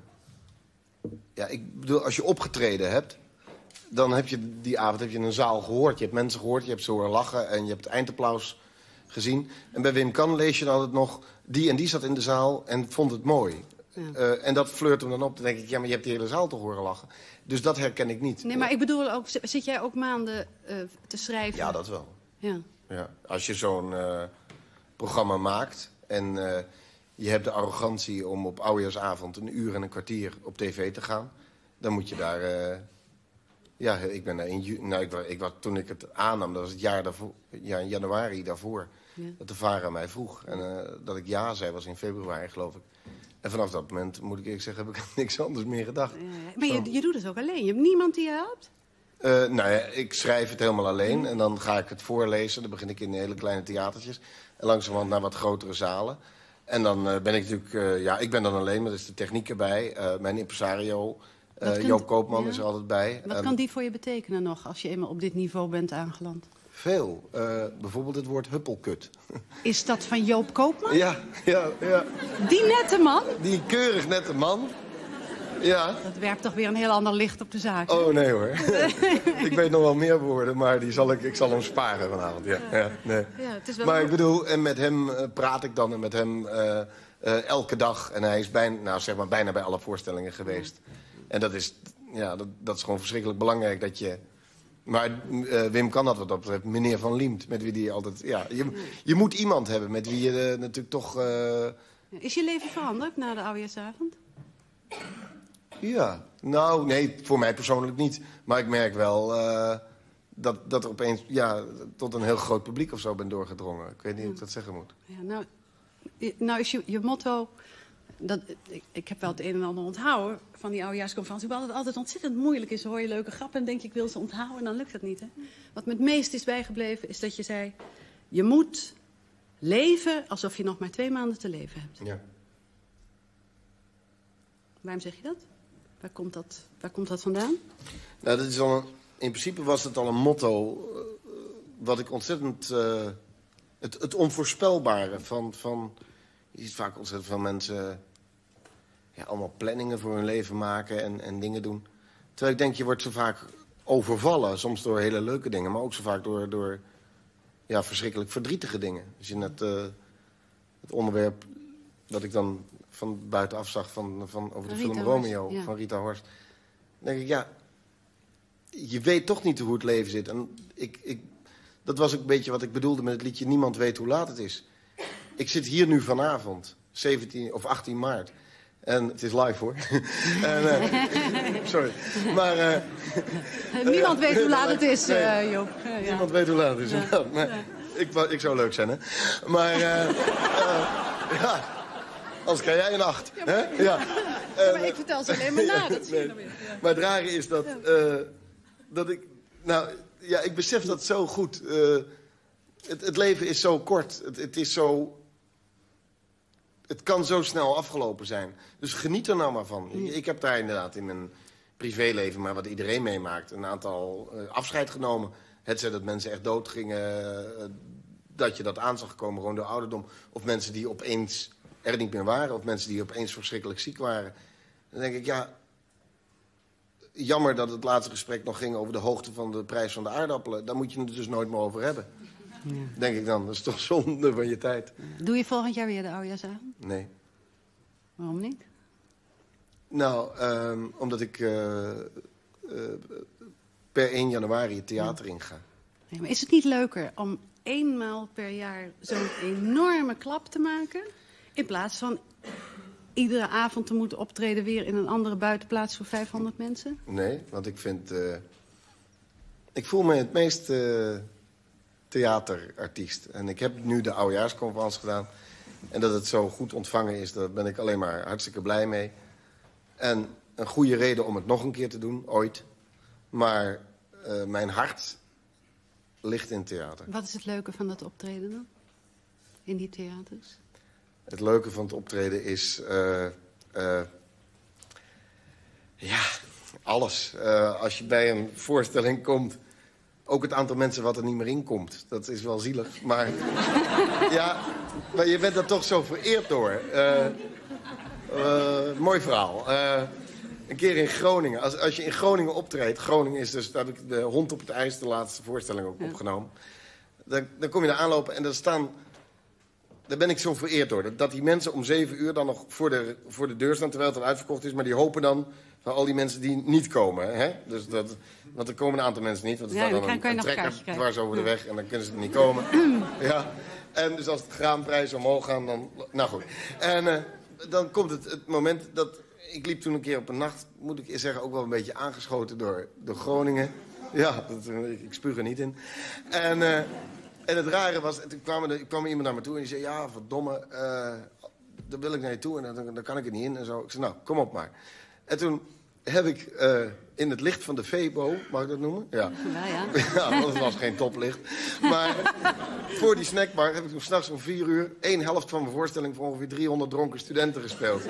ja, ik bedoel, als je opgetreden hebt... dan heb je die avond heb je in een zaal gehoord. Je hebt mensen gehoord, je hebt ze horen lachen... en je hebt eindapplaus gezien. En bij Wim Kan lees je dan altijd nog... die en die zat in de zaal en vond het mooi. Ja. Uh, en dat flirt hem dan op. Dan denk ik, ja, maar je hebt die hele zaal toch horen lachen. Dus dat herken ik niet. Nee, maar ik bedoel ook... zit jij ook maanden uh, te schrijven? Ja, dat wel. Ja. Ja. Als je zo'n uh, programma maakt... en uh, je hebt de arrogantie om op oudejaarsavond... een uur en een kwartier op tv te gaan... dan moet je daar... Uh, ja, ik ben daar in ju- nou, ik, ik, ik, toen ik het aannam, dat was het jaar daarvoor, ja, in januari daarvoor... Ja. Dat de VARA mij vroeg. En uh, dat ik ja zei, was in februari, geloof ik. En vanaf dat moment, moet ik eerlijk zeggen, heb ik niks anders meer gedacht. Ja, ja. Maar je, je doet het ook alleen? Je hebt niemand die je helpt? Uh, nou ja, ik schrijf het helemaal alleen. En dan ga ik het voorlezen. Dan begin ik in hele kleine theatertjes. En langzamerhand naar wat grotere zalen. En dan uh, ben ik natuurlijk... Uh, ja, ik ben dan alleen, maar er is de techniek erbij. Uh, mijn impresario, uh, kunt, Joop Koopman, ja. is er altijd bij. Wat um, kan die voor je betekenen nog, als je eenmaal op dit niveau bent aangeland? Veel. Uh, bijvoorbeeld het woord huppelkut. Is dat van Joop Koopman? Ja, ja, ja. Die nette man? Die keurig nette man. Ja. Dat werpt toch weer een heel ander licht op de zaak. Oh, nee hoor. Ik weet nog wel meer woorden, maar die zal ik, ik zal hem sparen vanavond. Ja, ja, nee. Ja, het is wel maar ik bedoel, en met hem uh, praat ik dan en met hem uh, uh, elke dag. En hij is bijna, nou, zeg maar, bijna bij alle voorstellingen geweest. Ja. En dat is, ja, dat, dat is gewoon verschrikkelijk belangrijk dat je... Maar uh, Wim kan dat wat dat betreft, meneer Van Liemt, met wie die altijd... Ja, je, je moet iemand hebben met wie je uh, natuurlijk toch... Uh... Is je leven veranderd na de oudejaarsavond? Ja, nou, nee, voor mij persoonlijk niet. Maar ik merk wel uh, dat, dat er opeens ja, tot een heel groot publiek of zo ben doorgedrongen. Ik weet niet hoe ik dat zeggen moet. Ja, nou, nou is je, je motto... Dat, ik, ik heb wel het een en ander onthouden van die oudejaarsconferentie. Hoewel het altijd ontzettend moeilijk is. Dan hoor je leuke grappen en denk je, ik wil ze onthouden. En dan lukt dat niet. Hè? Wat me het meest is bijgebleven is dat je zei... je moet leven alsof je nog maar twee maanden te leven hebt. Ja. Waarom zeg je dat? Waar komt dat, waar komt dat vandaan? Nou, dat is al een, in principe was het al een motto... Uh, wat ik ontzettend uh, het, het onvoorspelbare van, van... Je ziet vaak ontzettend veel mensen ja, allemaal planningen voor hun leven maken en, en dingen doen. Terwijl ik denk, je wordt zo vaak overvallen. Soms door hele leuke dingen, maar ook zo vaak door, door ja, verschrikkelijk verdrietige dingen. Als je net uh, het onderwerp dat ik dan van buitenaf zag van, van, over de Rita film Horst, Romeo ja. van Rita Horst. Dan denk ik, ja, je weet toch niet hoe het leven zit. En ik, ik, dat was ook een beetje wat ik bedoelde met het liedje Niemand weet hoe laat het is. Ik zit hier nu vanavond, zeventien of achttien maart. En het is live, hoor. en, uh, sorry. Maar, uh, Niemand weet hoe laat het is, uh, Joop. Uh, ja. Niemand weet hoe laat het is. Ja. Maar, ja. ik, ik zou leuk zijn, hè. Maar, uh, uh, ja... Anders krijg jij een acht. Ja, maar, hè? Ja. Ja, maar ik vertel ze alleen maar na. Dat zie je dan weer. Ja. Maar het rare is dat, uh, dat ik... Nou, ja, ik besef dat zo goed. Uh, het, het leven is zo kort. Het, het is zo... Het kan zo snel afgelopen zijn. Dus geniet er nou maar van. Mm. Ik, ik heb daar inderdaad in mijn privéleven, maar wat iedereen meemaakt, een aantal uh, afscheid genomen. Het zij dat mensen echt dood gingen, uh, dat je dat aan zag komen, gewoon door ouderdom. Of mensen die opeens er niet meer waren, of mensen die opeens verschrikkelijk ziek waren. Dan denk ik, ja, jammer dat het laatste gesprek nog ging over de hoogte van de prijs van de aardappelen. Daar moet je het dus nooit meer over hebben. Ja. Denk ik dan, dat is toch zonde van je tijd. Doe je volgend jaar weer de oudejaarsavond? Nee. Waarom niet? Nou, um, omdat ik uh, uh, per één januari het theater ja. inga. Nee, maar is het niet leuker om eenmaal per jaar zo'n enorme klap te maken, in plaats van iedere avond te moeten optreden weer in een andere buitenplaats voor vijfhonderd mensen? Nee, want ik vind... Uh, ik voel me het meest uh, theaterartiest. En ik heb nu de oudejaarsconferentie gedaan. En dat het zo goed ontvangen is, daar ben ik alleen maar hartstikke blij mee. En een goede reden om het nog een keer te doen, ooit. Maar uh, mijn hart ligt in theater. Wat is het leuke van dat optreden dan? In die theaters? Het leuke van het optreden is... Uh, uh, ja, alles. Uh, als je bij een voorstelling komt... Ook het aantal mensen wat er niet meer in komt. Dat is wel zielig. Maar, ja, maar je bent er toch zo vereerd door. Uh, uh, mooi verhaal. Uh, een keer in Groningen. Als, als je in Groningen optreedt... Groningen is dus... Daar heb ik de Hond op het IJs, de laatste voorstelling ook opgenomen. Dan, dan kom je daar aanlopen en er staan... Daar ben ik zo vereerd door. Dat, dat die mensen om zeven uur dan nog voor de, voor de deur staan... terwijl het al uitverkocht is. Maar die hopen dan van al die mensen die niet komen. Hè? Dus dat, want er komen een aantal mensen niet. Want er ja, staat dan, dan een, een trekker dwars over de weg. En dan kunnen ze er niet komen. Ja. En dus als de graanprijzen omhoog gaan, dan... Nou goed. En uh, dan komt het, het moment dat... Ik liep toen een keer op een nacht, moet ik zeggen... ook wel een beetje aangeschoten door, door Groningen. Ja, dat, ik spuug er niet in. En... Uh, En het rare was, toen kwam er, kwam er iemand naar me toe en die zei... ja, verdomme, uh, daar wil ik naar je toe en dan, dan kan ik er niet in en zo. Ik zei, nou, kom op maar. En toen heb ik uh, in het licht van de Febo, mag ik dat noemen? Ja, ja, ja. Ja, want het was geen toplicht. Maar voor die snackbar heb ik toen s'nachts om vier uur... één helft van mijn voorstelling voor ongeveer driehonderd dronken studenten gespeeld.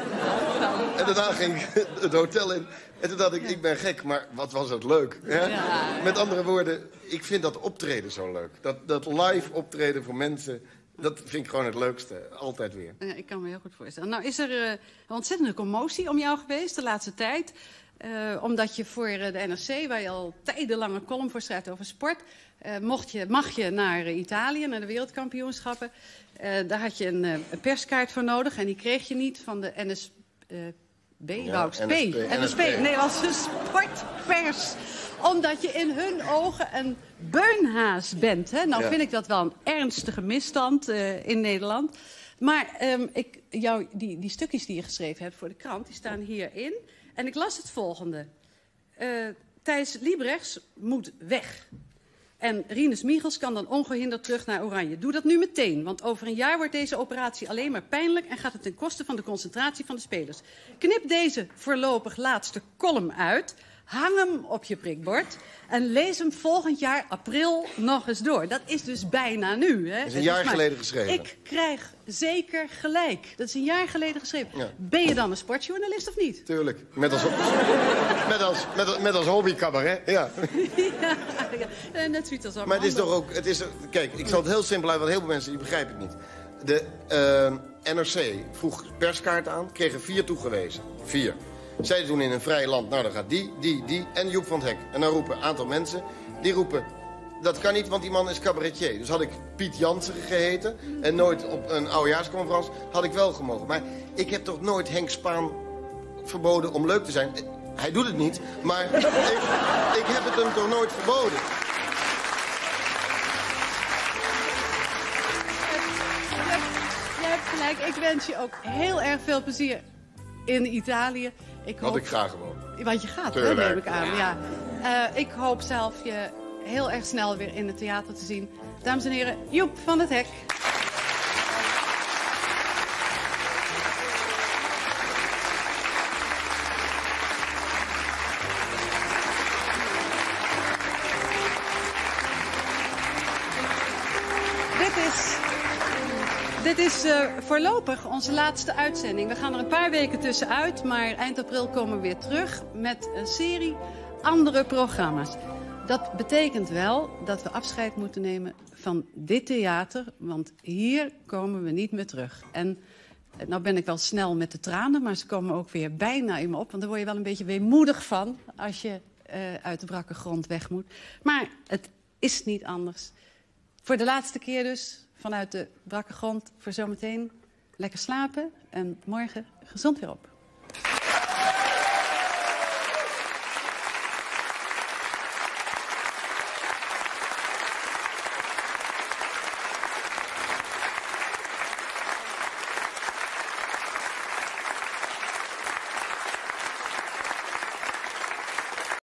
En daarna ging ik het hotel in. En toen dacht ik, ik ben gek, maar wat was het leuk. Hè? Ja. Met andere woorden, ik vind dat optreden zo leuk. Dat, dat live optreden voor mensen, dat vind ik gewoon het leukste. Altijd weer. Ja, ik kan me heel goed voorstellen. Nou is er uh, een ontzettende commotie om jou geweest de laatste tijd. Uh, omdat je voor uh, de N R C, waar je al tijdenlang een column voor schrijft over sport... Uh, mocht je, mag je naar uh, Italië, naar de wereldkampioenschappen. Uh, daar had je een, uh, een perskaart voor nodig en die kreeg je niet van de N S P. Uh, B, ja, wou ik, N S P. N S P. Nee, dat was een sportpers. Omdat je in hun ogen een beunhaas bent. Hè? Nou ja. Vind ik dat wel een ernstige misstand uh, in Nederland. Maar um, ik, jou, die, die stukjes die je geschreven hebt voor de krant, die staan hierin. En ik las het volgende. Uh, Thijs Liebrechts moet weg. En Rinus Michels kan dan ongehinderd terug naar Oranje. Doe dat nu meteen, want over een jaar wordt deze operatie alleen maar pijnlijk... en gaat het ten koste van de concentratie van de spelers. Knip deze voorlopig laatste column uit. Hang hem op je prikbord en lees hem volgend jaar april nog eens door. Dat is dus bijna nu. Hè? Dat is een jaar geleden geschreven. Ik krijg zeker gelijk. Dat is een jaar geleden geschreven. Ja. Ben je dan een sportjournalist of niet? Tuurlijk. Met als, met als, met als, met als hobby cabaret, ja. ja, ja. Net zoiets als allemaal. Maar het is toch ook... Het is, kijk, ik zal het heel simpel uit, want heel veel mensen die begrijpen het niet. De uh, N R C vroeg perskaart aan, kregen vier toegewezen. Vier. Zij doen in een vrij land, nou dan gaat die, die, die en Joep van het Hek. En dan roepen een aantal mensen, die roepen... Dat kan niet, want die man is cabaretier. Dus had ik Piet Jansen geheten en nooit op een oudejaarsconferentie, had ik wel gemogen. Maar ik heb toch nooit Henk Spaan verboden om leuk te zijn. Hij doet het niet, maar ik, ik heb het hem toch nooit verboden. Jij hebt gelijk. Ik wens je ook heel erg veel plezier in Italië. Ik Wat hoop... ik graag gewoon. Want je gaat, hè, neem ik aan. Ja. Uh, ik hoop zelf je heel erg snel weer in het theater te zien. Dames en heren, Joep van het Hek. Dit is... Dit is uh, voorlopig onze laatste uitzending. We gaan er een paar weken tussenuit, maar eind april komen we weer terug met een serie andere programma's. Dat betekent wel dat we afscheid moeten nemen van dit theater, want hier komen we niet meer terug. En nou ben ik wel snel met de tranen, maar ze komen ook weer bijna in me op, want daar word je wel een beetje weemoedig van als je uh, uit de brakke grond weg moet. Maar het is niet anders. Voor de laatste keer dus, vanuit de brakke grond, voor zometeen lekker slapen en morgen gezond weer op.